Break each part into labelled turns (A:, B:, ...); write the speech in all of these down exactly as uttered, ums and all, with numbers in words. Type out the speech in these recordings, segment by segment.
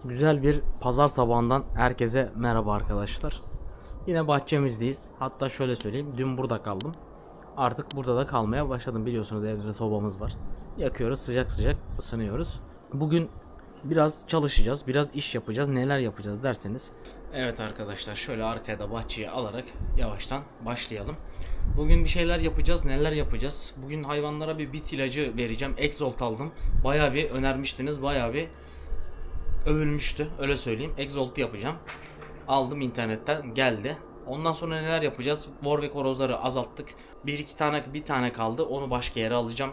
A: Güzel bir pazar sabahından herkese merhaba arkadaşlar. Yine bahçemizdeyiz. Hatta şöyle söyleyeyim, dün burada kaldım. Artık burada da kalmaya başladım. Biliyorsunuz evde de sobamız var. Yakıyoruz, sıcak sıcak ısınıyoruz. Bugün biraz çalışacağız, biraz iş yapacağız. Neler yapacağız derseniz. Evet arkadaşlar, şöyle arkaya da bahçeye alarak yavaştan başlayalım. Bugün bir şeyler yapacağız. Neler yapacağız? Bugün hayvanlara bir bit ilacı vereceğim. Exalt aldım. Bayağı bir önermiştiniz. Bayağı bir övülmüştü, öyle söyleyeyim. Exalt yapacağım. Aldım internetten, geldi. Ondan sonra neler yapacağız? Warwick horozları azalttık. Bir iki tane bir tane kaldı. Onu başka yere alacağım.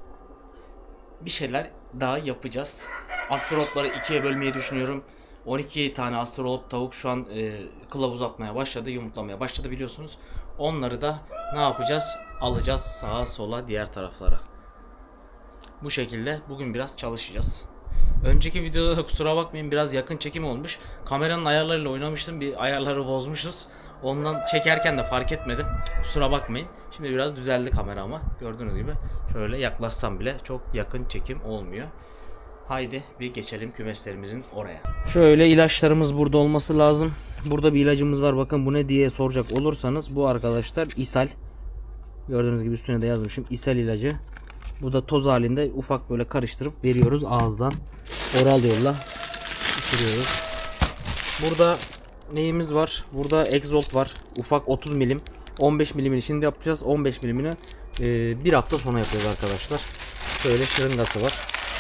A: Bir şeyler daha yapacağız. Astrolopları ikiye bölmeyi düşünüyorum. on iki tane astrolop tavuk şu an e, kılavuz atmaya başladı, yumurtlamaya başladı biliyorsunuz. Onları da ne yapacağız? Alacağız sağa sola, diğer taraflara. Bu şekilde bugün biraz çalışacağız. Önceki videoda da kusura bakmayın, biraz yakın çekim olmuş. Kameranın ayarlarıyla oynamıştım, bir ayarları bozmuşuz. Ondan çekerken de fark etmedim. Kusura bakmayın. Şimdi biraz düzeldi kamera ama gördüğünüz gibi şöyle yaklaşsam bile çok yakın çekim olmuyor. Haydi bir geçelim kümeslerimizin oraya. Şöyle ilaçlarımız burada olması lazım. Burada bir ilacımız var. Bakın bu ne diye soracak olursanız, bu arkadaşlar ishal. Gördüğünüz gibi üstüne de yazmışım, ishal ilacı. Bu da toz halinde ufak böyle karıştırıp veriyoruz ağızdan. Oral yolla içiriyoruz. Burada neyimiz var? Burada Exalt var. Ufak otuz milim. on beş milimini şimdi yapacağız. on beş milimini e, bir hafta sonra yapıyoruz arkadaşlar. Şöyle şırıngası var.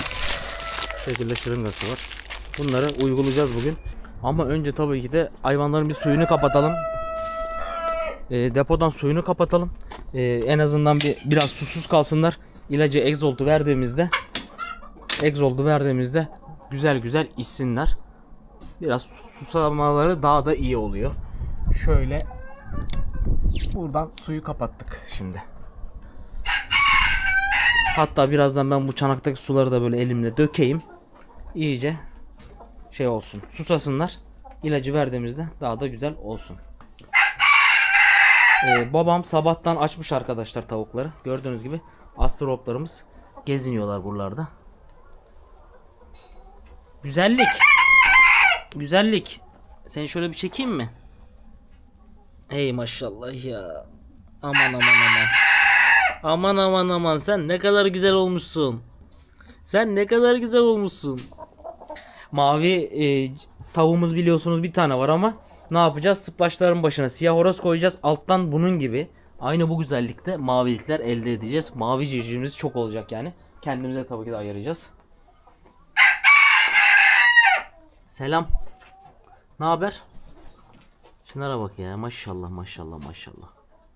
A: Bu şekilde şırıngası var. Bunları uygulayacağız bugün. Ama önce tabii ki de hayvanların bir suyunu kapatalım. E, depodan suyunu kapatalım. E, en azından bir biraz susuz kalsınlar. İlacı Exalt'u verdiğimizde Exalt'u verdiğimizde güzel güzel içsinler. Biraz susamaları daha da iyi oluyor. Şöyle buradan suyu kapattık şimdi. Hatta birazdan ben bu çanaktaki suları da böyle elimle dökeyim. İyice şey olsun, susasınlar. İlacı verdiğimizde daha da güzel olsun. Ee, babam sabahtan açmış arkadaşlar tavukları. Gördüğünüz gibi astroloplarımız geziniyorlar buralarda. Güzellik. Güzellik. Seni şöyle bir çekeyim mi? Hey maşallah ya. Aman aman aman. Aman aman aman, sen ne kadar güzel olmuşsun. Sen ne kadar güzel olmuşsun. Mavi e, tavuğumuz biliyorsunuz bir tane var ama ne yapacağız? Sıplaçların başına siyah horoz koyacağız. Alttan bunun gibi aynı bu güzellikte mavilikler elde edeceğiz. Mavi civcivimiz çok olacak yani. Kendimize tabii ki de ayıracağız. Selam. Ne haber? Şunlara bak ya, maşallah maşallah maşallah.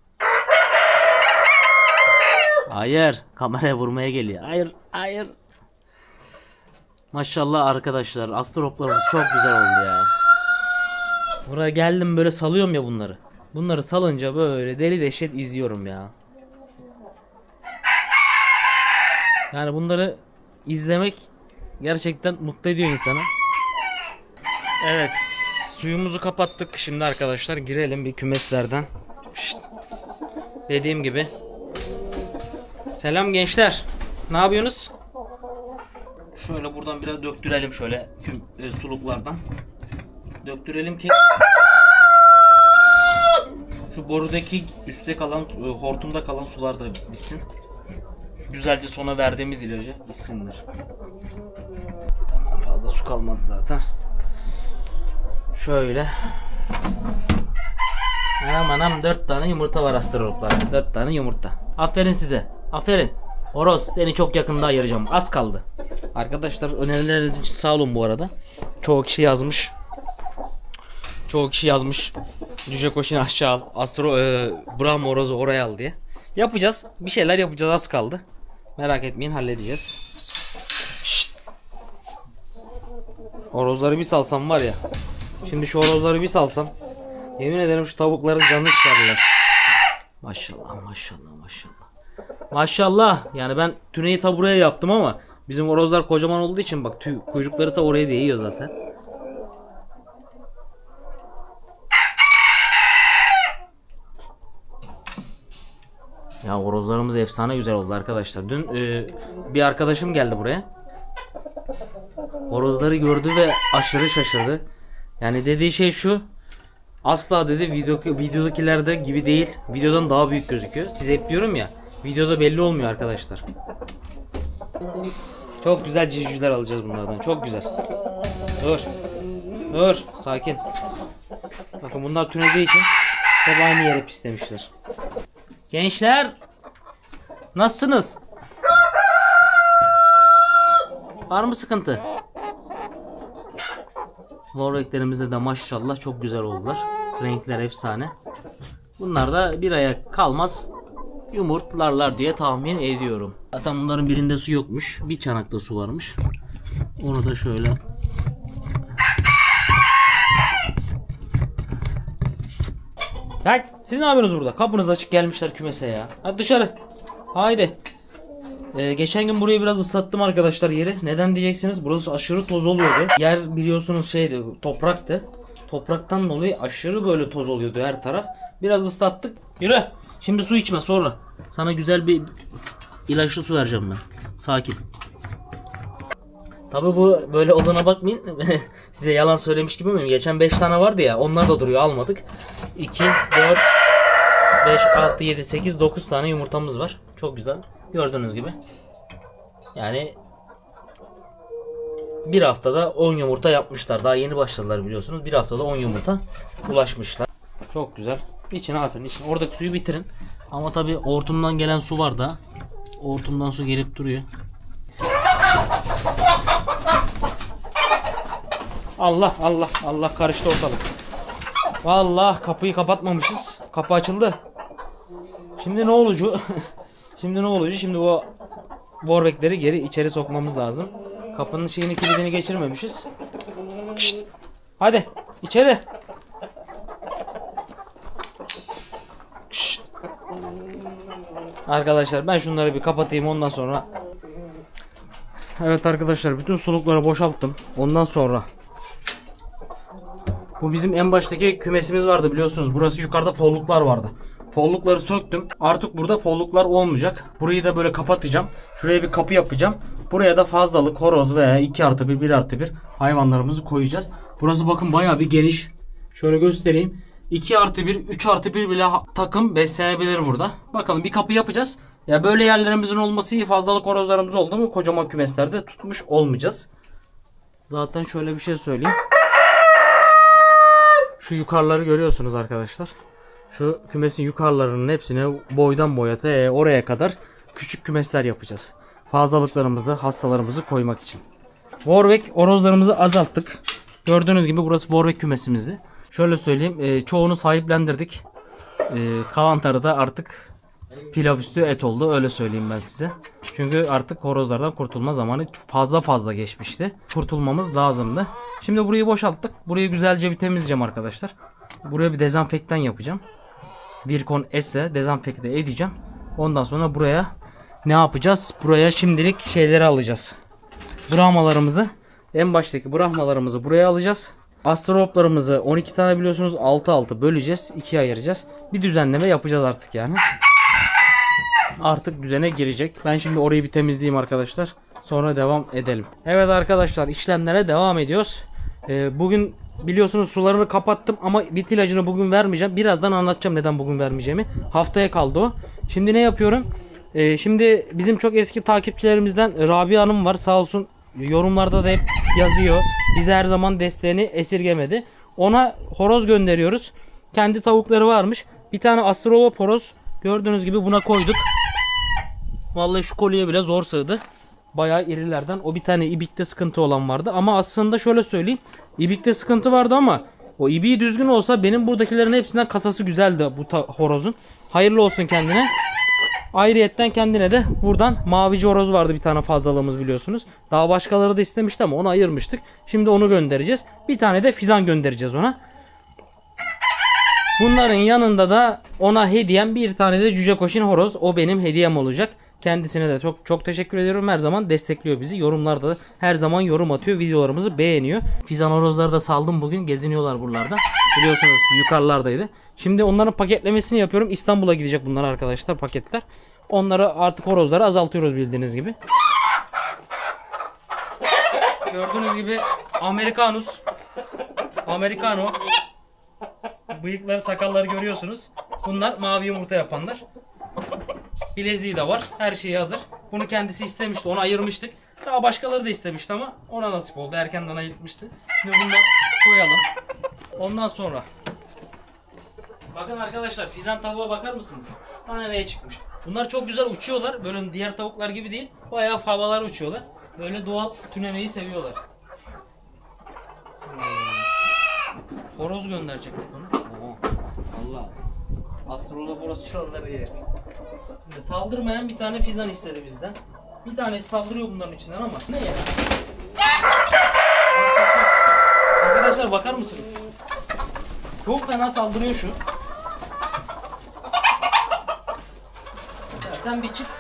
A: Hayır, kameraya vurmaya geliyor. Hayır, hayır. Maşallah arkadaşlar, astroloplarımız çok güzel oldu ya. Buraya geldim, böyle salıyorum ya bunları. Bunları salınca böyle deli dehşet izliyorum ya. Yani bunları izlemek gerçekten mutlu ediyor insanı. Evet, suyumuzu kapattık. Şimdi arkadaşlar girelim bir kümeslerden. Şşt. Dediğim gibi. Selam gençler. Ne yapıyorsunuz? Şöyle buradan biraz döktürelim, şöyle küm, e, suluklardan. Döktürelim ki şu borudaki üstte kalan, e, hortumda kalan sular da bitsin. Güzelce sona verdiğimiz ilacı bitsinler. Tamam, fazla su kalmadı zaten. Şöyle. Anam anam, dört tane yumurta var astroloplarda. Dört tane yumurta. Aferin size. Aferin. Horoz, seni çok yakında ayıracağım. Az kaldı. Arkadaşlar önerileriniz için sağ olun bu arada. Çoğu kişi yazmış. Çoğu kişi yazmış. Cüce koşunu aşağı al. Astro e, Brahma horozu oraya al diye. Yapacağız. Bir şeyler yapacağız, az kaldı. Merak etmeyin, halledeceğiz. Şşt. Horozları bir salsam var ya. Şimdi şu horozları bir salsam, yemin ederim şu tavukların canını çıkarırlar. Maşallah maşallah maşallah. Maşallah. Yani ben tüneyi ta buraya yaptım ama bizim horozlar kocaman olduğu için bak, tüy, kuyrukları ta oraya değiyor zaten. Ya horozlarımız efsane güzel oldu arkadaşlar. Dün e, bir arkadaşım geldi buraya. Horozları gördü ve aşırı şaşırdı. Yani dediği şey şu. Asla dedi video, videodakilerde gibi değil. Videodan daha büyük gözüküyor. Size hep diyorum ya. Videoda belli olmuyor arkadaşlar. Çok güzel civcivler alacağız bunlardan. Çok güzel. Dur. Dur. Sakin. Bakın bunlar tünediği için hep aynı yere pislemişler. Gençler. Nasılsınız? Var mı sıkıntı? Warwick'lerimizde de maşallah çok güzel oldular. Renkler efsane. Bunlar da bir aya kalmaz yumurtlarlar diye tahmin ediyorum. Zaten bunların birinde su yokmuş. Bir çanakta su varmış. Onu da şöyle. Ya siz ne yapıyorsunuz burada? Kapınız açık gelmişler kümese ya. Hadi dışarı. Haydi. Ee, geçen gün burayı biraz ıslattım arkadaşlar yeri. Neden diyeceksiniz? Burası aşırı toz oluyordu. Yer biliyorsunuz şeydi, topraktı. Topraktan dolayı aşırı böyle toz oluyordu her taraf. Biraz ıslattık. Yürü. Şimdi su içme sonra. Sana güzel bir ilaçlı su vereceğim ben. Sakin. Tabi bu böyle olduğuna bakmayın. Size yalan söylemiş gibi miyim? Geçen beş tane vardı ya. Onlar da duruyor, almadık. iki, dört, beş, altı, yedi, sekiz, dokuz tane yumurtamız var. Çok güzel. Gördüğünüz gibi. Yani bir haftada on yumurta yapmışlar. Daha yeni başladılar biliyorsunuz. Bir haftada on yumurta ulaşmışlar. Çok güzel. İçine aferin içine. Oradaki suyu bitirin. Ama tabi hortumdan gelen su var da. Hortumdan su gelip duruyor. Allah Allah Allah karıştı ortalık. Vallahi kapıyı kapatmamışız. Kapı açıldı. Şimdi ne olacak? Şimdi ne olacak? Şimdi bu Warwick'leri geri içeri sokmamız lazım. Kapının şeyini kilidini geçirmemişiz. Kışt. Hadi içeri. Kışt. Arkadaşlar ben şunları bir kapatayım ondan sonra. Evet arkadaşlar bütün sulukları boşalttım. Ondan sonra bu bizim en baştaki kümesimiz vardı biliyorsunuz. Burası yukarıda folluklar vardı. Follukları söktüm. Artık burada folluklar olmayacak. Burayı da böyle kapatacağım. Şuraya bir kapı yapacağım. Buraya da fazlalık horoz veya iki artı bir, bir artı bir hayvanlarımızı koyacağız. Burası bakın bayağı bir geniş. Şöyle göstereyim. iki artı bir, üç artı bir bile takım beslenebilir burada. Bakalım bir kapı yapacağız. Ya böyle yerlerimizin olması iyi. Fazlalık horozlarımız oldu mu kocaman kümeslerde tutmuş olmayacağız. Zaten şöyle bir şey söyleyeyim. Şu yukarıları görüyorsunuz arkadaşlar. Şu kümesin yukarılarının hepsine boydan boya e, oraya kadar küçük kümesler yapacağız. Fazlalıklarımızı, hastalarımızı koymak için. Warwick horozlarımızı azalttık. Gördüğünüz gibi burası Warwick kümesimizdi. Şöyle söyleyeyim, e, çoğunu sahiplendirdik. E, kalanları da artık pilav üstü et oldu, öyle söyleyeyim ben size. Çünkü artık horozlardan kurtulma zamanı fazla fazla geçmişti. Kurtulmamız lazımdı. Şimdi burayı boşalttık. Burayı güzelce bir temizleyeceğim arkadaşlar. Buraya bir dezenfektan yapacağım. Virkon S'e dezenfekte edeceğim. Ondan sonra buraya ne yapacağız? Buraya şimdilik şeyleri alacağız. Brahmalarımızı, en baştaki brahmalarımızı buraya alacağız. Astroloplarımızı on iki tane biliyorsunuz altı altı böleceğiz. ikiye ayıracağız. Bir düzenleme yapacağız artık yani. Artık düzene girecek. Ben şimdi orayı bir temizleyeyim arkadaşlar. Sonra devam edelim. Evet arkadaşlar işlemlere devam ediyoruz. Ee, bugün biliyorsunuz sularını kapattım ama bit ilacını bugün vermeyeceğim. Birazdan anlatacağım neden bugün vermeyeceğimi. Haftaya kaldı o. Şimdi ne yapıyorum? Ee, şimdi bizim çok eski takipçilerimizden Rabia Hanım var. Sağ olsun yorumlarda da hep yazıyor. Bize her zaman desteğini esirgemedi. Ona horoz gönderiyoruz. Kendi tavukları varmış. Bir tane astrolop horoz gördüğünüz gibi buna koyduk. Vallahi şu kolye bile zor sığdı. Bayağı irilerden. O bir tane ibikte sıkıntı olan vardı. Ama aslında şöyle söyleyeyim. İbikte sıkıntı vardı ama o ibiği düzgün olsa benim buradakilerin hepsinden kasası güzeldi bu horozun. Hayırlı olsun kendine. Ayrıyetten kendine de buradan mavici horoz vardı bir tane fazlalığımız biliyorsunuz. Daha başkaları da istemişti ama onu ayırmıştık. Şimdi onu göndereceğiz. Bir tane de fizan göndereceğiz ona. Bunların yanında da ona hediyem bir tane de cüce koşin horoz. O benim hediyem olacak. Kendisine de çok çok teşekkür ediyorum. Her zaman destekliyor bizi. Yorumlarda da her zaman yorum atıyor. Videolarımızı beğeniyor. Fizan horozları da saldım bugün. Geziniyorlar buralarda. Biliyorsunuz yukarılardaydı. Şimdi onların paketlemesini yapıyorum. İstanbul'a gidecek bunlar arkadaşlar paketler. Onları artık horozları azaltıyoruz bildiğiniz gibi. Gördüğünüz gibi Amerikanus. Americano. Bıyıkları, sakalları görüyorsunuz. Bunlar mavi yumurta yapanlar. Bileziği de var. Her şeyi hazır. Bunu kendisi istemişti. Onu ayırmıştık. Daha başkaları da istemişti ama ona nasip oldu. Erkenden ayırtmıştı. Şimdi bunu da koyalım. Ondan sonra bakın arkadaşlar, fizan tavuğa bakar mısınız? Tane neye çıkmış. Bunlar çok güzel uçuyorlar. Böyle diğer tavuklar gibi değil. Bayağı havalar uçuyorlar. Böyle doğal tünemeyi seviyorlar. Horoz gönderecektik onu. Allah. Astrolog horoz çalıları yer. Şimdi saldırmayan bir tane fizan istedi bizden. Bir tanesi saldırıyor bunların içinden ama ne ya? Arkadaşlar bakar mısınız? Çok fena saldırıyor şu. Ya sen bir çık.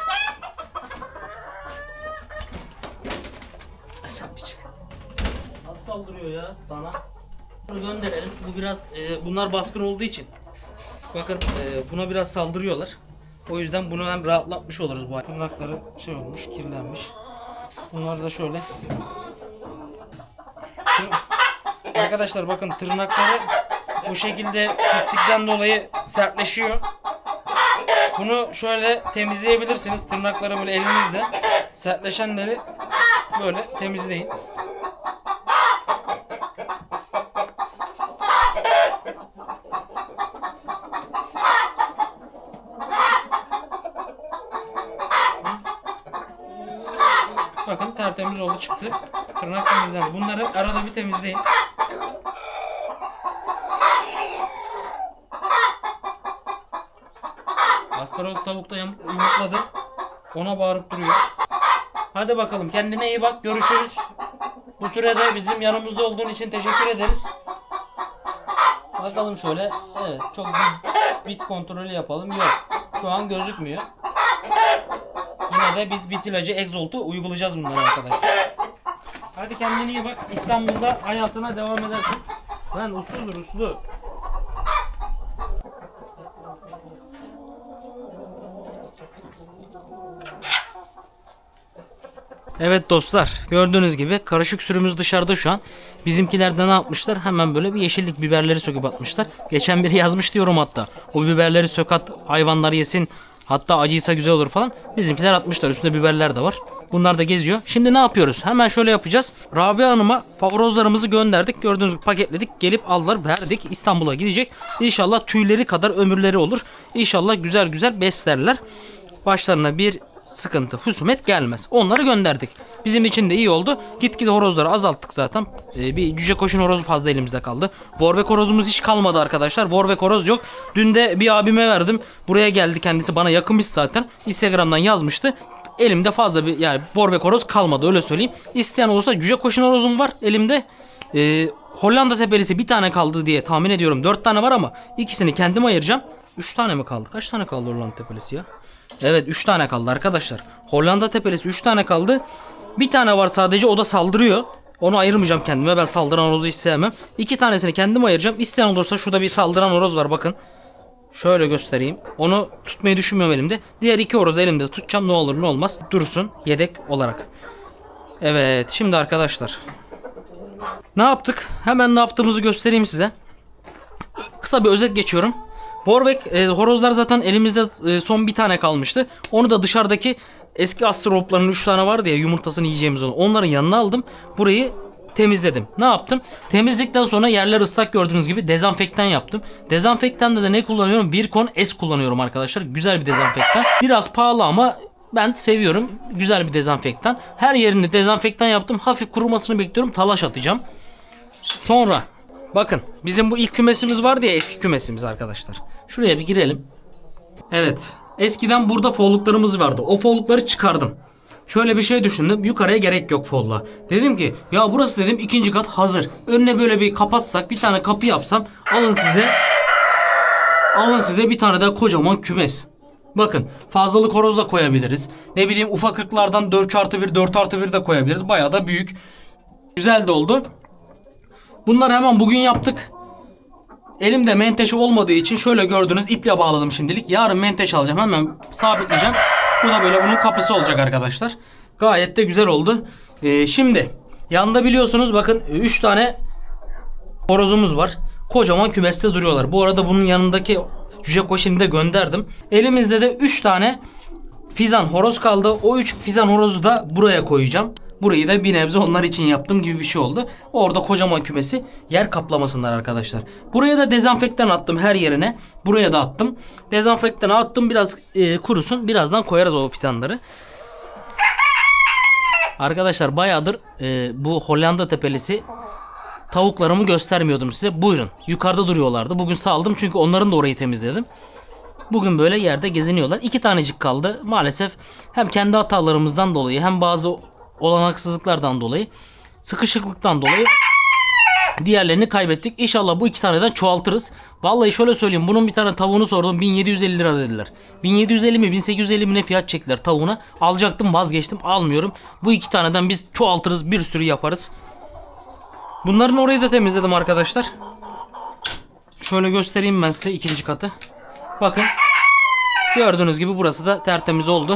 A: Sen bir çık. Nasıl saldırıyor ya bana? Bunu gönderelim. Bu biraz e, bunlar baskın olduğu için. Bakın e, buna biraz saldırıyorlar. O yüzden bunu hem rahatlatmış oluruz bu. Tırnakları şey olmuş, kirlenmiş. Bunlar da şöyle. Arkadaşlar bakın tırnakları bu şekilde pislikten dolayı sertleşiyor. Bunu şöyle temizleyebilirsiniz. Tırnakları böyle elinizle sertleşenleri böyle temizleyin. Bakın tertemiz oldu, çıktı. Tırnak temizlendi. Bunları arada bir temizleyin. Astrolog tavuk da yumurtladı. Ona bağırıp duruyor. Hadi bakalım, kendine iyi bak, görüşürüz. Bu sürede bizim yanımızda olduğun için teşekkür ederiz. Bakalım şöyle. Evet, çok bir bit kontrolü yapalım. Yok. Şu an gözükmüyor. Yine de biz bit ilacı Exalt'u uygulayacağız bunlara arkadaşlar. Hadi kendine iyi bak. İstanbul'da hayatına devam edersin. Lan usludur uslu. Evet dostlar, gördüğünüz gibi karışık sürümüz dışarıda şu an. Bizimkiler de ne yapmışlar? Hemen böyle bir yeşillik biberleri söküp atmışlar. Geçen biri yazmış diyorum hatta. O biberleri sök at, hayvanlar yesin. Hatta acıysa güzel olur falan. Bizimkiler atmışlar. Üstünde biberler de var. Bunlar da geziyor. Şimdi ne yapıyoruz? Hemen şöyle yapacağız. Rabia Hanım'a favorozlarımızı gönderdik. Gördüğünüz gibi paketledik. Gelip aldılar, verdik. İstanbul'a gidecek. İnşallah tüyleri kadar ömürleri olur. İnşallah güzel güzel beslerler. Başlarına bir sıkıntı, husumet gelmez. Onları gönderdik. Bizim için de iyi oldu. Gitgide horozları azalttık zaten. Ee, bir cüce koşun horozu fazla elimizde kaldı. Warwick horozumuz hiç kalmadı arkadaşlar. Warwick horoz yok. Dün de bir abime verdim. Buraya geldi kendisi. Bana yakınmış zaten. Instagram'dan yazmıştı. Elimde fazla bir yani Warwick horoz kalmadı, öyle söyleyeyim. İsteyen olursa cüce koşun horozum var elimde. Ee, Hollanda tepelisi bir tane kaldı diye tahmin ediyorum. Dört tane var ama ikisini kendim ayıracağım. Üç tane mi kaldı? Kaç tane kaldı Hollanda tepelisi ya? Evet, üç tane kaldı arkadaşlar. Hollanda tepelisi üç tane kaldı. Bir tane var sadece, o da saldırıyor. Onu ayırmayacağım kendime. Ben saldıran horozu hiç sevmem. İki tanesini kendim ayıracağım. İsteyen olursa şurada bir saldıran horoz var, bakın. Şöyle göstereyim. Onu tutmayı düşünmüyorum elimde. Diğer iki horozu elimde tutacağım. Ne olur ne olmaz. Dursun yedek olarak. Evet, şimdi arkadaşlar. Ne yaptık? Hemen ne yaptığımızı göstereyim size. Kısa bir özet geçiyorum. Warwick e, horozlar zaten elimizde e, son bir tane kalmıştı. Onu da dışarıdaki eski astrolopların üç tane vardı ya, yumurtasını yiyeceğimiz onu. Onların yanına aldım. Burayı temizledim. Ne yaptım? Temizlikten sonra yerler ıslak, gördüğünüz gibi dezenfektan yaptım. Dezenfektanda da ne kullanıyorum? Virkon S kullanıyorum arkadaşlar. Güzel bir dezenfektan. Biraz pahalı ama ben seviyorum. Güzel bir dezenfektan. Her yerini dezenfektan yaptım. Hafif kurumasını bekliyorum. Talaş atacağım. Sonra bakın, bizim bu ilk kümesimiz vardı ya, eski kümesimiz arkadaşlar. Şuraya bir girelim. Evet. Eskiden burada folluklarımız vardı. O follukları çıkardım. Şöyle bir şey düşündüm. Yukarıya gerek yok folla. Dedim ki ya burası dedim ikinci kat hazır. Önüne böyle bir kapatsak, bir tane kapı yapsam, alın size alın size bir tane daha kocaman kümes. Bakın, fazlalık horoz da koyabiliriz. Ne bileyim, ufak ırklardan dört artı bir, dört artı bir de koyabiliriz. Bayağı da büyük. Güzel de oldu. Bunları hemen bugün yaptık. Elimde menteşe olmadığı için şöyle gördüğünüz iple bağladım şimdilik. Yarın menteşe alacağım. Hemen sabitleyeceğim. Bu da böyle bunun kapısı olacak arkadaşlar. Gayet de güzel oldu. Ee, şimdi Yanında biliyorsunuz bakın üç tane horozumuz var. Kocaman kümeste duruyorlar. Bu arada bunun yanındaki cüce koşini de gönderdim. Elimizde de üç tane fizan horoz kaldı. O üç fizan horozu da buraya koyacağım. Burayı da bir nebze onlar için yaptım gibi bir şey oldu. Orada kocaman kümesi yer kaplamasınlar arkadaşlar. Buraya da dezenfektan attım her yerine. Buraya da attım. Dezenfektanı attım, biraz e, kurusun. Birazdan koyarız o fizanları. Arkadaşlar bayağıdır e, bu Hollanda tepelisi tavuklarımı göstermiyordum size. Buyurun. Yukarıda duruyorlardı. Bugün saldım çünkü onların da orayı temizledim. Bugün böyle yerde geziniyorlar. İki tanecik kaldı. Maalesef hem kendi hatalarımızdan dolayı hem bazı olanaksızlıklardan dolayı, sıkışıklıktan dolayı diğerlerini kaybettik. İnşallah bu iki taneden çoğaltırız. Vallahi şöyle söyleyeyim. Bunun bir tane tavuğunu sordum. bin yedi yüz elli lira dediler. bin yedi yüz elli mi bin sekiz yüz elli mi ne fiyat çektiler tavuğuna. Alacaktım, vazgeçtim. Almıyorum. Bu iki taneden biz çoğaltırız. Bir sürü yaparız. Bunların orayı da temizledim arkadaşlar. Şöyle göstereyim ben size ikinci katı. Bakın. Gördüğünüz gibi burası da tertemiz oldu.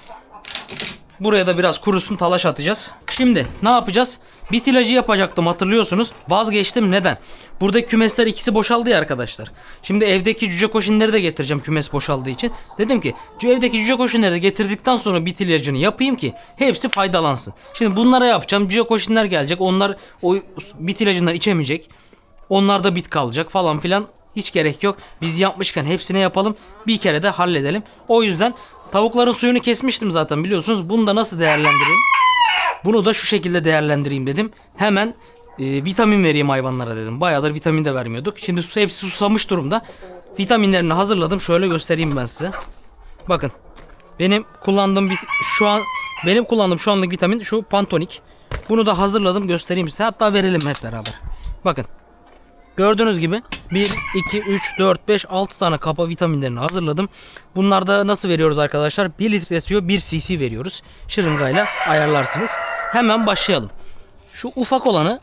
A: Buraya da biraz kurusun, talaş atacağız. Şimdi ne yapacağız? Bit ilacı yapacaktım, hatırlıyorsunuz. Vazgeçtim. Neden? Buradaki kümesler ikisi boşaldı ya arkadaşlar. Şimdi evdeki cüce koşinleri de getireceğim kümes boşaldığı için. Dedim ki evdeki cüce koşinleri de getirdikten sonra bit ilacını yapayım ki hepsi faydalansın. Şimdi bunlara yapacağım. Cüce koşinler gelecek. Onlar o bit ilacından içemeyecek. Onlar da bit kalacak falan filan. Hiç gerek yok. Biz yapmışken hepsine yapalım. Bir kere de halledelim. O yüzden tavukların suyunu kesmiştim zaten biliyorsunuz. Bunu da nasıl değerlendireyim? Bunu da şu şekilde değerlendireyim dedim. Hemen e, vitamin vereyim hayvanlara dedim. Bayağıdır vitamin de vermiyorduk. Şimdi su, hepsi susamış durumda. Vitaminlerini hazırladım. Şöyle göstereyim ben size. Bakın. Benim kullandığım şu an benim kullandığım şu anlık vitamin şu Pantonik. Bunu da hazırladım, göstereyim size. Hatta verelim hep beraber. Bakın. Gördüğünüz gibi bir, iki, üç, dört, beş, altı tane kapa vitaminlerini hazırladım. Bunlarda nasıl veriyoruz arkadaşlar? bir litre suya bir cc veriyoruz. Şırıngayla ayarlarsınız. Hemen başlayalım. Şu ufak olanı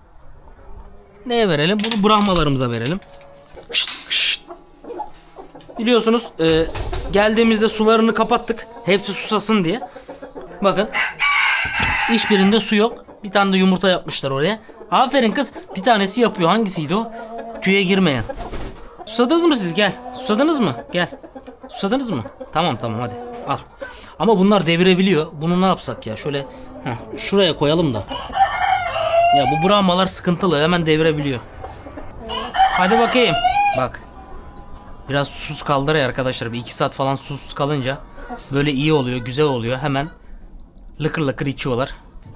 A: neye verelim? Bunu brahmalarımıza verelim. Şşt, şşt. Biliyorsunuz e, geldiğimizde sularını kapattık. Hepsi susasın diye. Bakın. Hiçbirinde su yok. Bir tane de yumurta yapmışlar oraya. Aferin kız. Bir tanesi yapıyor. Hangisiydi o? Tüye girmeyen. Susadınız mı siz? Gel. Susadınız mı? Gel. Susadınız mı? Tamam tamam hadi. Al. Ama bunlar devirebiliyor. Bunu ne yapsak ya? Şöyle heh, şuraya koyalım da. Ya bu brahmalar sıkıntılı. Hemen devirebiliyor. Hadi bakayım. Bak. Biraz susuz kaldır ya arkadaşlar. Bir iki saat falan susuz kalınca böyle iyi oluyor. Güzel oluyor. Hemen lıkır lıkır içiyorlar.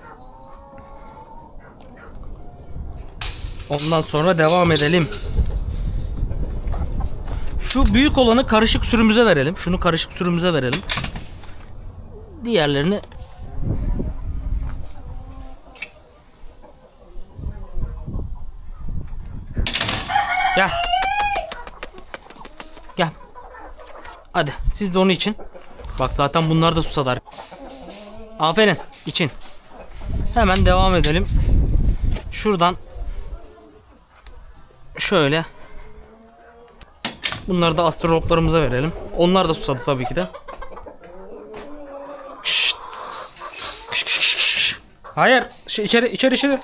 A: Ondan sonra devam edelim. Şu büyük olanı karışık sürümüze verelim. Şunu karışık sürümüze verelim. Diğerlerini gel. Gel. Hadi siz de onu için. Bak zaten bunlar da susadılar. Aferin için. Hemen devam edelim. Şuradan şöyle. Bunları da astroloplarımıza verelim. Onlar da susadı tabii ki de. Şşt. Şş, şş, şş. Hayır. Ş içeri içeri içeri.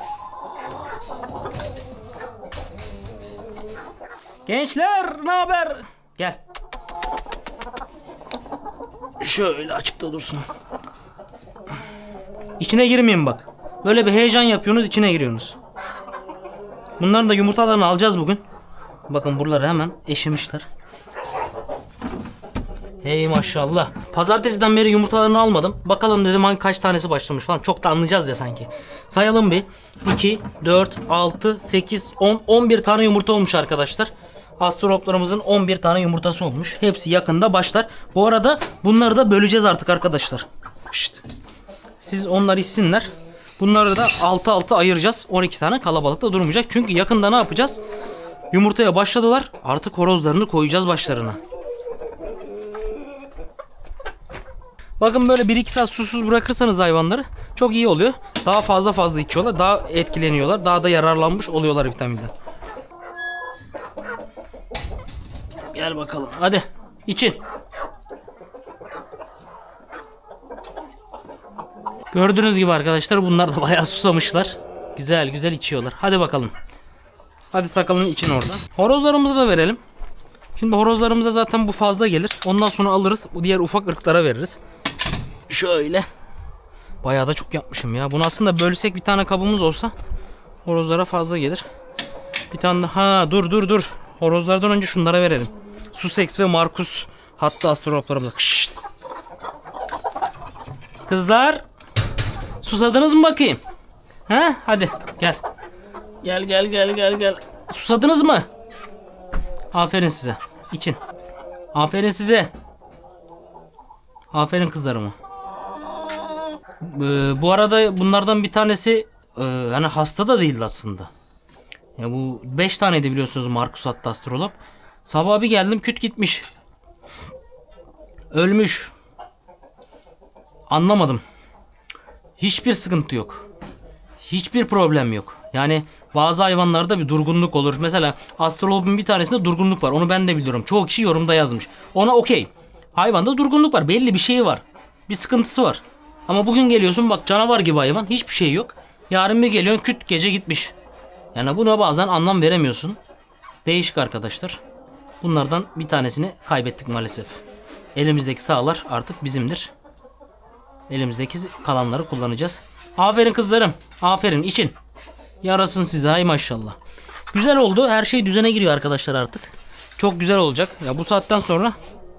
A: Gençler ne haber? Gel. Şöyle açıkta dursun. İçine girmeyin bak. Böyle bir heyecan yapıyorsunuz, içine giriyorsunuz. Bunların da yumurtalarını alacağız bugün. Bakın buraları hemen eşemişler. Hey maşallah. Pazartesiden beri yumurtalarını almadım. Bakalım dedim hangi kaç tanesi başlamış falan. Çok da anlayacağız ya sanki. Sayalım bir. iki, dört, altı, sekiz, on, on bir tane yumurta olmuş arkadaşlar. Astroloplarımızın on bir tane yumurtası olmuş. Hepsi yakında başlar. Bu arada bunları da böleceğiz artık arkadaşlar. Şşt. Siz onlar içsinler. Bunları da altı altı ayıracağız. on iki tane kalabalıkta durmayacak. Çünkü yakında ne yapacağız? Yumurtaya başladılar. Artık horozlarını koyacağız başlarına. Bakın böyle bir iki saat susuz bırakırsanız hayvanları çok iyi oluyor. Daha fazla fazla içiyorlar. Daha etkileniyorlar. Daha da yararlanmış oluyorlar vitaminden. Gel bakalım. Hadi için. Gördüğünüz gibi arkadaşlar bunlar da bayağı susamışlar. Güzel güzel içiyorlar. Hadi bakalım. Hadi takalım için orada. Horozlarımızı da verelim. Şimdi horozlarımıza zaten bu fazla gelir. Ondan sonra alırız. Bu diğer ufak ırklara veririz. Şöyle. Bayağı da çok yapmışım ya. Bunu aslında bölsek bir tane kabımız olsa horozlara fazla gelir. Bir tane daha. Dur dur dur. Horozlardan önce şunlara verelim. Sussex ve Marcus. Hatta astroloplarımıza. Şşt. Kızlar. Susadınız mı bakayım? He? Hadi gel. Gel gel gel gel gel. Susadınız mı? Aferin size. İçin. Aferin size. Aferin kızlarıma. Ee, bu arada bunlardan bir tanesi e, hani hasta da değildi aslında. Ya bu beş taneydi biliyorsunuz Marcus hatta astrolop. Sabah bir geldim küt gitmiş. Ölmüş. Anlamadım. Hiçbir sıkıntı yok. Hiçbir problem yok. Yani bazı hayvanlarda bir durgunluk olur. Mesela astrolopun bir tanesinde durgunluk var. Onu ben de biliyorum. Çoğu kişi yorumda yazmış. Ona okey. Hayvanda durgunluk var. Belli bir şey var. Bir sıkıntısı var. Ama bugün geliyorsun bak canavar gibi hayvan. Hiçbir şey yok. Yarın bir geliyorsun küt gece gitmiş. Yani buna bazen anlam veremiyorsun. Değişik arkadaşlar. Bunlardan bir tanesini kaybettik maalesef. Elimizdeki sağlar artık bizimdir. Elimizdeki kalanları kullanacağız. Aferin kızlarım. Aferin için. Yarasın size hay maşallah. Güzel oldu. Her şey düzene giriyor arkadaşlar artık. Çok güzel olacak. Ya bu saatten sonra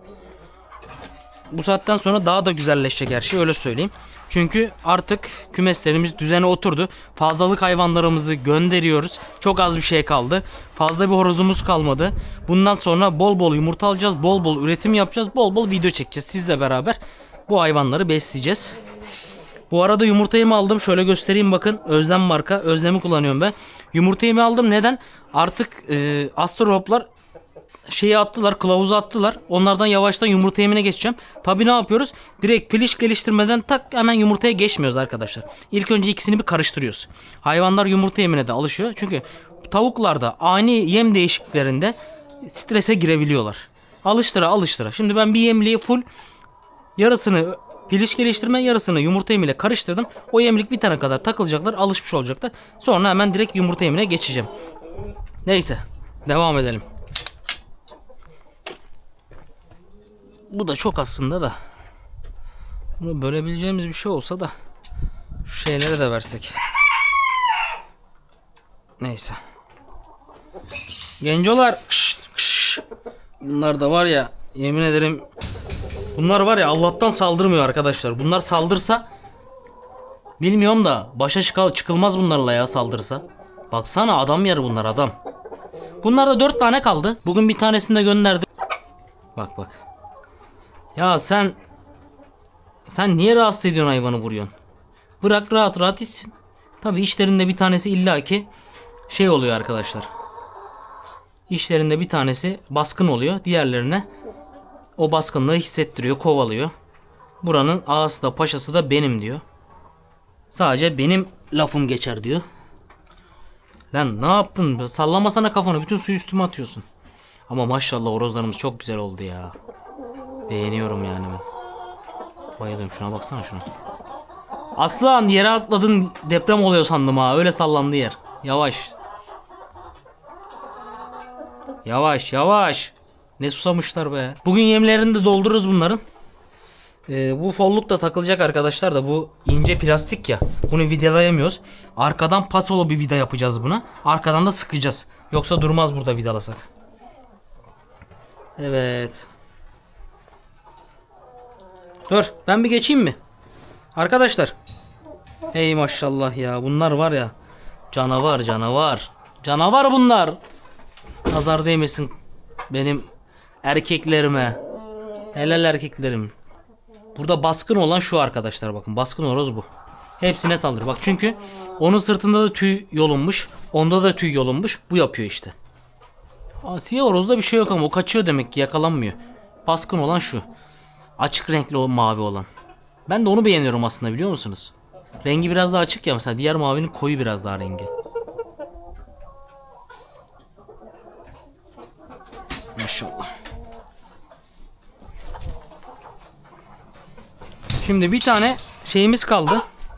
A: bu saatten sonra daha da güzelleşecek her şey öyle söyleyeyim. Çünkü artık kümeslerimiz düzene oturdu. Fazlalık hayvanlarımızı gönderiyoruz. Çok az bir şey kaldı. Fazla bir horozumuz kalmadı. Bundan sonra bol bol yumurta alacağız. Bol bol üretim yapacağız. Bol bol video çekeceğiz. Sizle beraber bu hayvanları besleyeceğiz. Bu arada yumurtayı aldım. Şöyle göstereyim bakın. Özlem marka. Özlem'i kullanıyorum ben. Yumurtayı aldım. Neden? Artık e, astroloplar şeyi attılar. Kılavuzu attılar. Onlardan yavaştan yumurta yemine geçeceğim. Tabi ne yapıyoruz? Direkt piliş geliştirmeden tak hemen yumurtaya geçmiyoruz arkadaşlar. İlk önce ikisini bir karıştırıyoruz. Hayvanlar yumurta yemine de alışıyor. Çünkü tavuklarda ani yem değişikliklerinde strese girebiliyorlar. Alıştıra alıştıra. Şimdi ben bir yemliği full yarısını piliş geliştirme yarısını yumurta yemiyle karıştırdım. O yemlik bitene kadar takılacaklar, alışmış olacaklar. Sonra hemen direkt yumurta yemine geçeceğim. Neyse, devam edelim. Bu da çok aslında da. Bunu bölebileceğimiz bir şey olsa da şu şeylere de versek. Neyse. Gencolar. Şşt, şşt. Bunlar da var ya yemin ederim. Bunlar var ya Allah'tan saldırmıyor arkadaşlar. Bunlar saldırsa bilmiyorum da başa çıkal çıkılmaz bunlarla ya saldırsa. Baksana adam yer bunlar adam. Bunlarda dört tane kaldı. Bugün bir tanesini de gönderdim. Bak bak. Ya sen sen niye rahatsız ediyorsun hayvanı vuruyorsun? Bırak rahat rahat içsin. Tabi işlerinde bir tanesi illaki şey oluyor arkadaşlar. İşlerinde bir tanesi baskın oluyor. Diğerlerine o baskınlığı hissettiriyor, kovalıyor. Buranın ağası da paşası da benim diyor. Sadece benim lafım geçer diyor. Lan ne yaptın? Sallamasana kafanı. Bütün suyu üstüme atıyorsun. Ama maşallah horozlarımız çok güzel oldu ya. Beğeniyorum yani ben. Bayılıyorum. Şuna baksana şuna. Aslan yere atladın deprem oluyor sandım ha. Öyle sallandı yer. Yavaş. Yavaş yavaş. Ne susamışlar be. Bugün yemlerini de doldururuz bunların. Ee, bu folluk da takılacak arkadaşlar da bu ince plastik ya. Bunu vidalayamıyoruz. Arkadan pasolu bir vida yapacağız buna. Arkadan da sıkacağız. Yoksa durmaz burada vidalasak. Evet. Dur ben bir geçeyim mi? Arkadaşlar. Ey maşallah ya bunlar var ya. Canavar canavar. Canavar bunlar. Nazar değmesin benim erkeklerime. Helal erkeklerim. Burada baskın olan şu arkadaşlar bakın. Baskın horoz bu. Hepsine saldır. Bak çünkü onun sırtında da tüy yolunmuş. Onda da tüy yolunmuş. Bu yapıyor işte. Aa, siyah horozda bir şey yok ama o kaçıyor demek ki yakalanmıyor. Baskın olan şu. Açık renkli o mavi olan. Ben de onu beğeniyorum aslında biliyor musunuz? Rengi biraz daha açık ya mesela diğer mavinin koyu biraz daha rengi. Maşallah. Şimdi bir tane şeyimiz kaldı.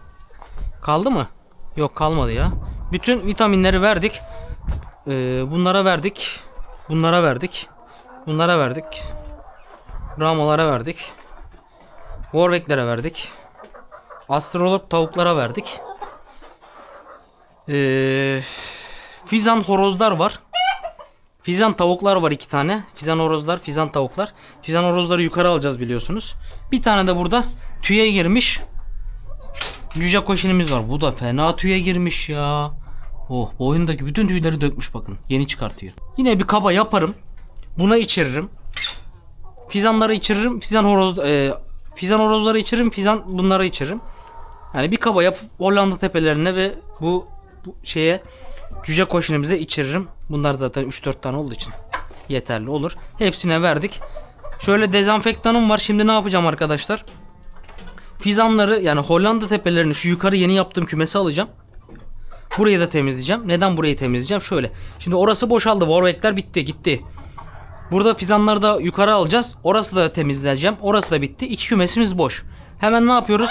A: Kaldı mı? Yok, kalmadı ya. Bütün vitaminleri verdik. Ee, bunlara verdik. Bunlara verdik. Bunlara verdik. Brahmalara verdik. Warwick'lere verdik. Astrolop tavuklara verdik. Ee, Fizan horozlar var. Fizan tavuklar var iki tane. Fizan horozlar, fizan tavuklar. Fizan horozları yukarı alacağız biliyorsunuz. Bir tane de burada tüye girmiş cüce koşinimiz var. Bu da fena tüye girmiş ya. Oh, boyundaki bütün tüyleri dökmüş bakın. Yeni çıkartıyor. Yine bir kaba yaparım. Buna içiririm. Fizanları içiririm. Fizan horoz e, fizan horozları içiririm. Fizan bunları içiririm. Yani bir kaba yapıp Hollanda tepelerine ve bu, bu şeye cüce koşinimize içiririm. Bunlar zaten üç dört tane olduğu için yeterli olur. Hepsine verdik. Şöyle dezenfektanım var. Şimdi ne yapacağım arkadaşlar? Fizanları, yani Hollanda tepelerini, şu yukarı yeni yaptığım kümesi alacağım. Burayı da temizleyeceğim. Neden burayı temizleyeceğim? Şöyle. Şimdi orası boşaldı. Warwick'ler bitti. Gitti. Burada fizanları da yukarı alacağız. Orası da temizleyeceğim. Orası da bitti. İki kümesimiz boş. Hemen ne yapıyoruz?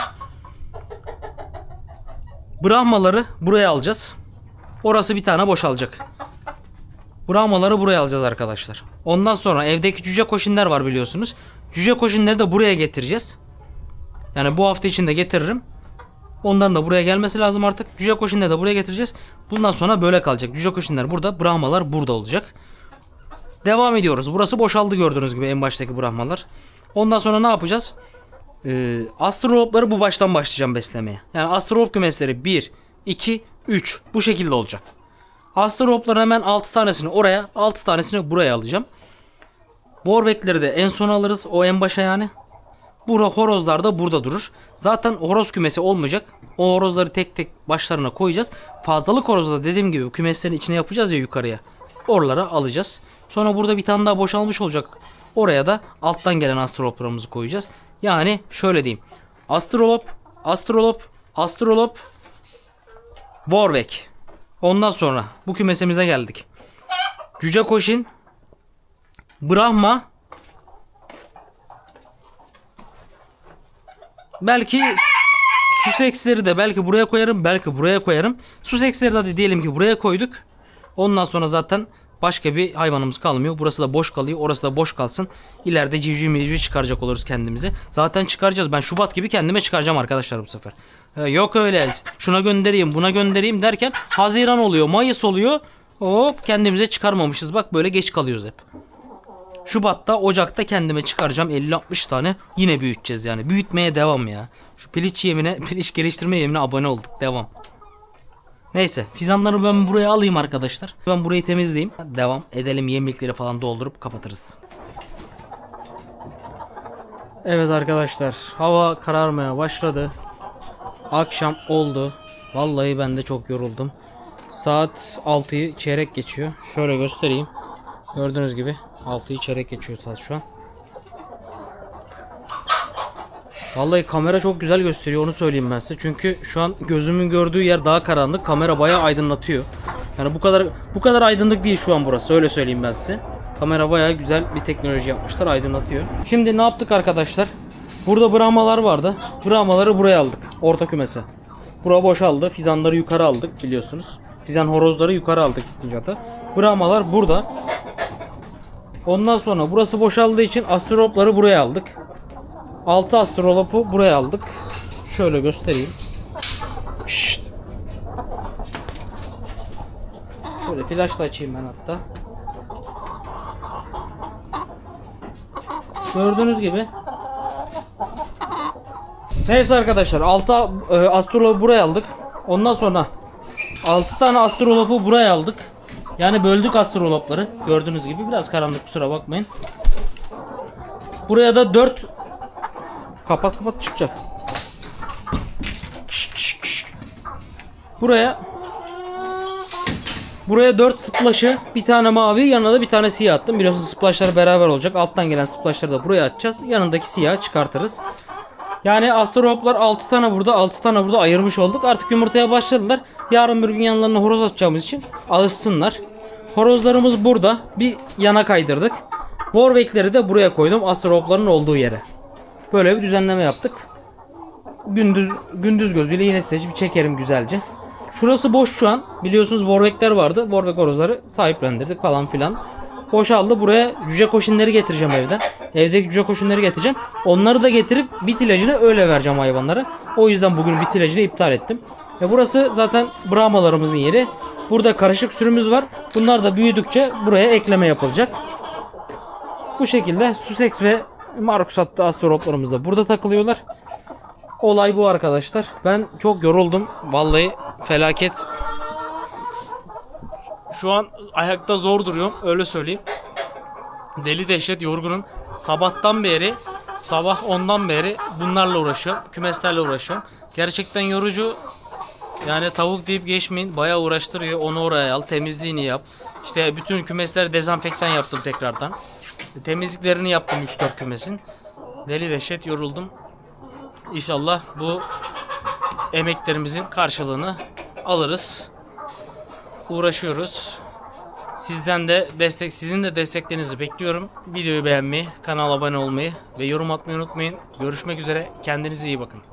A: Brahmaları buraya alacağız. Orası bir tane boşalacak. Brahmaları buraya alacağız arkadaşlar. Ondan sonra evdeki cüce koşinler var biliyorsunuz. Cüce koşinleri de buraya getireceğiz. Yani bu hafta içinde getiririm. Onların da buraya gelmesi lazım artık. Cüce koşinleri de buraya getireceğiz. Bundan sonra böyle kalacak. Cüce koşinler burada, brahmalar burada olacak. Devam ediyoruz. Burası boşaldı gördüğünüz gibi en baştaki brahmalar. Ondan sonra ne yapacağız? Ee, astrolopları bu baştan başlayacağım beslemeye. Yani astrolop kümesleri bir, iki, üç bu şekilde olacak. Astrolopların hemen altı tanesini oraya, altı tanesini buraya alacağım. Warwick'leri de en son alırız. O en başa yani. Burada horozlar da burada durur. Zaten horoz kümesi olmayacak. O horozları tek tek başlarına koyacağız. Fazlalık horozda dediğim gibi kümeslerin içine yapacağız ya yukarıya. Oralara alacağız. Sonra burada bir tane daha boşalmış olacak. Oraya da alttan gelen astroloplarımızı koyacağız. Yani şöyle diyeyim. Astrolop, astrolop, astrolop, Warwick. Ondan sonra bu kümesimize geldik. Cüce koşin, Brahma, belki Sussex'leri de belki buraya koyarım, belki buraya koyarım. Sussex'leri de hadi diyelim ki buraya koyduk. Ondan sonra zaten başka bir hayvanımız kalmıyor. Burası da boş kalıyor. Orası da boş kalsın. İleride civciv mivciv çıkaracak oluruz kendimize. Zaten çıkaracağız. Ben Şubat gibi kendime çıkaracağım arkadaşlar bu sefer. Ee, yok öyle. Şuna göndereyim, buna göndereyim derken Haziran oluyor, Mayıs oluyor. Hop, kendimize çıkarmamışız. Bak böyle geç kalıyoruz hep. Şubat'ta, Ocak'ta kendime çıkaracağım elli altmış tane. Yine büyüteceğiz yani. Büyütmeye devam ya. Şu piliç yemine, piliç geliştirme yemine abone olduk. Devam. Neyse, fizanları ben buraya alayım arkadaşlar. Ben burayı temizleyeyim. Devam edelim, yemlikleri falan doldurup kapatırız. Evet arkadaşlar, hava kararmaya başladı. Akşam oldu. Vallahi ben de çok yoruldum. Saat altıyı çeyrek geçiyor. Şöyle göstereyim. Gördüğünüz gibi altıyı çeyrek geçiyor saat şu an. Vallahi kamera çok güzel gösteriyor, onu söyleyeyim ben size. Çünkü şu an gözümün gördüğü yer daha karanlık. Kamera bayağı aydınlatıyor. Yani bu kadar bu kadar aydınlık değil şu an burası. Öyle söyleyeyim ben size. Kamera bayağı güzel bir teknoloji yapmışlar, aydınlatıyor. Şimdi ne yaptık arkadaşlar? Burada brahmalar vardı. Brahmaları buraya aldık. Orta kümese. Bura boşaldı. Fizanları yukarı aldık biliyorsunuz. Fizan horozları yukarı aldık ikinci hata. Brahmalar burada. Ondan sonra burası boşaldığı için astrolopları buraya aldık. altı astrolopu buraya aldık. Şöyle göstereyim. Şşt. Şöyle flaşla açayım ben hatta. Gördüğünüz gibi. Neyse arkadaşlar, altı e, astrolopu buraya aldık. Ondan sonra altı tane astrolopu buraya aldık. Yani böldük astrolopları. Gördüğünüz gibi biraz karanlık, kusura bakmayın. Buraya da dört kapat kapat çıkacak. Buraya Buraya dört splaşı, bir tane mavi, yanına da bir tane siyah attım. Biliyorsunuz splashlar beraber olacak. Alttan gelen splashları da buraya atacağız. Yanındaki siyahı çıkartırız. Yani astroloplar altı tane burada, altı tane burada ayırmış olduk. Artık yumurtaya başladılar. Yarın bir gün yanlarına horoz atacağımız için alışsınlar. Horozlarımız burada. Bir yana kaydırdık. Warwick'leri de buraya koydum, astrolopların olduğu yere. Böyle bir düzenleme yaptık. gündüz gündüz gözüyle yine size bir çekerim güzelce. Şurası boş şu an. Biliyorsunuz Warwick'ler vardı. Warwick horozları sahiplendirdik falan filan. Boşaldı. Buraya cüce koşinleri getireceğim evden. Evdeki cüce koşinleri getireceğim. Onları da getirip bit ilacını öyle vereceğim hayvanlara. O yüzden bugün bit ilacını iptal ettim. Ve burası zaten Brahmalarımızın yeri. Burada karışık sürümüz var. Bunlar da büyüdükçe buraya ekleme yapılacak. Bu şekilde Sussex ve Marcus hatta Astroloplarımız da burada takılıyorlar. Olay bu arkadaşlar. Ben çok yoruldum. Vallahi felaket. Şu an ayakta zor duruyorum. Öyle söyleyeyim. Deli dehşet yorgunum. Sabahtan beri, sabah ondan beri bunlarla uğraşıyorum. Kümeslerle uğraşıyorum. Gerçekten yorucu. Yani tavuk deyip geçmeyin. Bayağı uğraştırıyor. Onu oraya al. Temizliğini yap. İşte bütün kümesleri dezenfektan yaptım tekrardan. Temizliklerini yaptım üç dört kümesin. Deli dehşet yoruldum. İnşallah bu emeklerimizin karşılığını alırız. Uğraşıyoruz. Sizden de destek, sizin de desteklerinizi bekliyorum. Videoyu beğenmeyi, kanala abone olmayı ve yorum atmayı unutmayın. Görüşmek üzere. Kendinize iyi bakın.